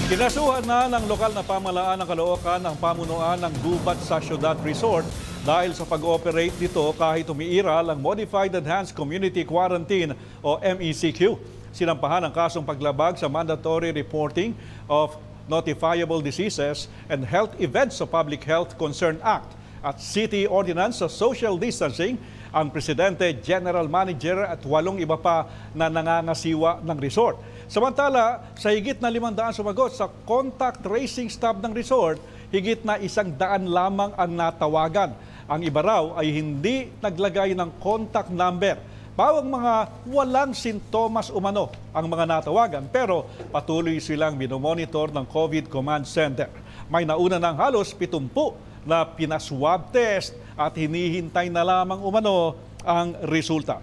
Kinasuhan na ng lokal na pamahalaan ng Caloocan ang pamunuan ng Gubat sa Ciudad Resort dahil sa pag-ooperate nito kahit umiiral ang Modified Enhanced Community Quarantine o MECQ. Sinampahan ang kasong paglabag sa Mandatory Reporting of Notifiable Diseases and Health Events sa Public Health Concern Act at City Ordinance sa Social Distancing ang Presidente, General Manager at 8 iba pa na nangangasiwa ng resort. Samantala, sa higit na 500 sumagot sa contact tracing staff ng resort, higit na 100 lamang ang natawagan. Ang iba raw ay hindi naglagay ng contact number. Bawang mga walang sintomas umano ang mga natawagan pero patuloy silang minomonitor ng COVID Command Center. May nauna ng halos 70 na pinaswab test at hinihintay na lamang umano ang resulta.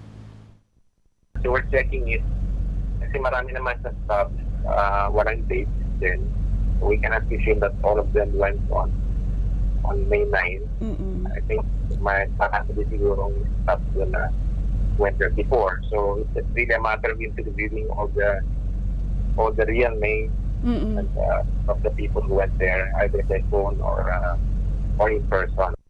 So we're checking it. Kasi marami naman sa staff, walang dates din. So we cannot assume that all of them went on May 9. I think may pakasali sigurong staff na went there before. So it's really a matter of interviewing all the real names and of the people who went there, either by phone or in person.